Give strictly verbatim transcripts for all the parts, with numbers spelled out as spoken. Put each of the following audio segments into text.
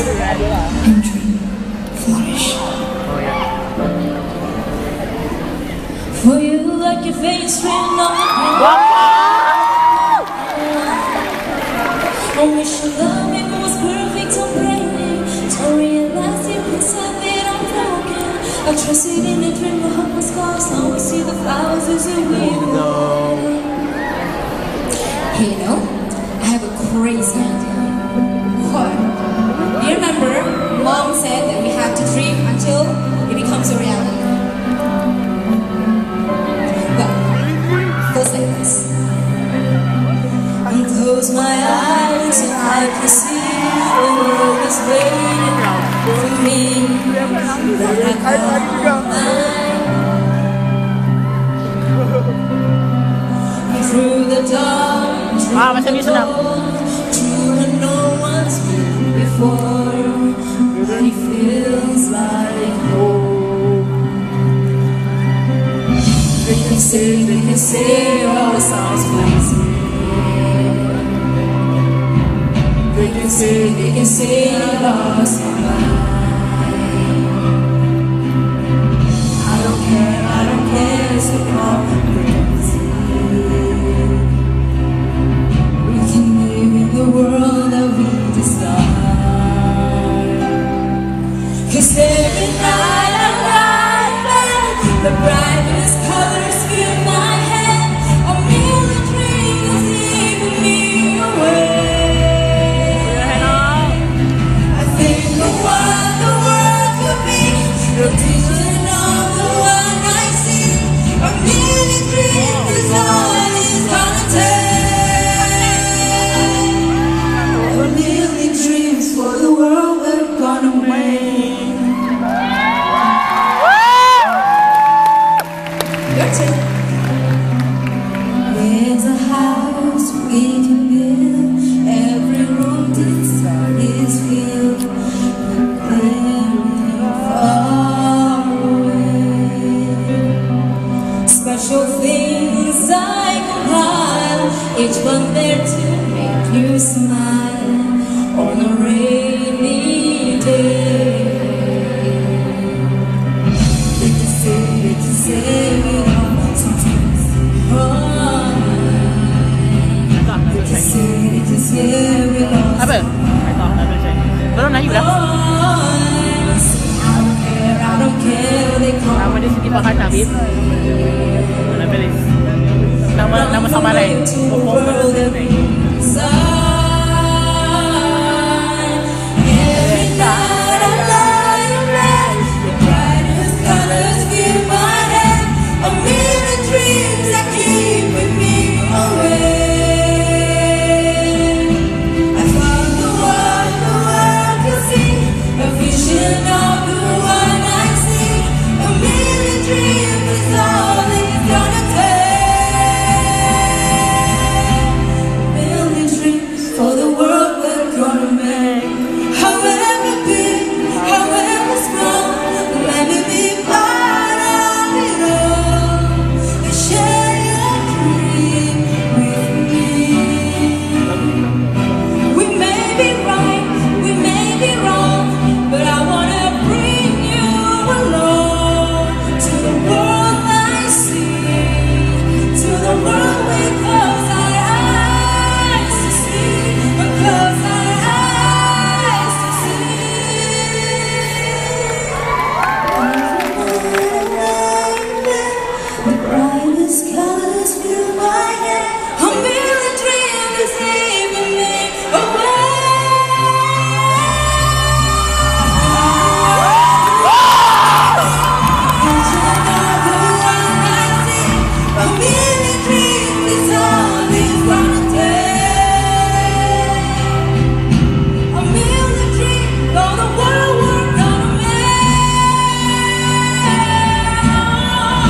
and dream flourish. For you, like your face written on the ground. I wish your love it was perfect and brand. Don't realize you inside that I'm broken. I trusted in a dream, my heart was lost. Now we see the flowers as a window. Hey, you know, I have a crazy idea. What? Do you remember Mom said that we have to dream until it becomes a reality? Well, it goes like this. I close my eyes and I can see the world is waiting for me. Then I call mine. Through the dark, Ah, masih bisa nak. no one's been before, but it feels like home. They can say, they can say all the songs please me. They can say, they can say I lost my mind. I don't care, I don't care, it's the problem. The world that we desire. 'Cause every night I lie back, the brightest colors fill my head. A million dreams leading me away. I think of what the world could be, the vision of the one I see. A million dreams is all it's gonna take. For the world we're gonna make. Your turn. There's a house we can build. Every room inside is filled with very far away. Special things I compile, each one there to make you smile. On a rainy day, they can say, they can say it all sometimes. Oh, they can say, they can say it all. Apa? Belum nanya berapa? I don't care, I don't care. They call Nama dia Siti Pakan Habib. Mana belis? Nama nama samaran.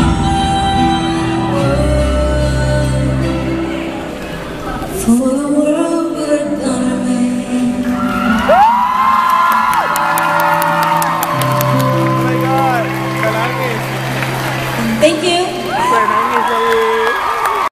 For the world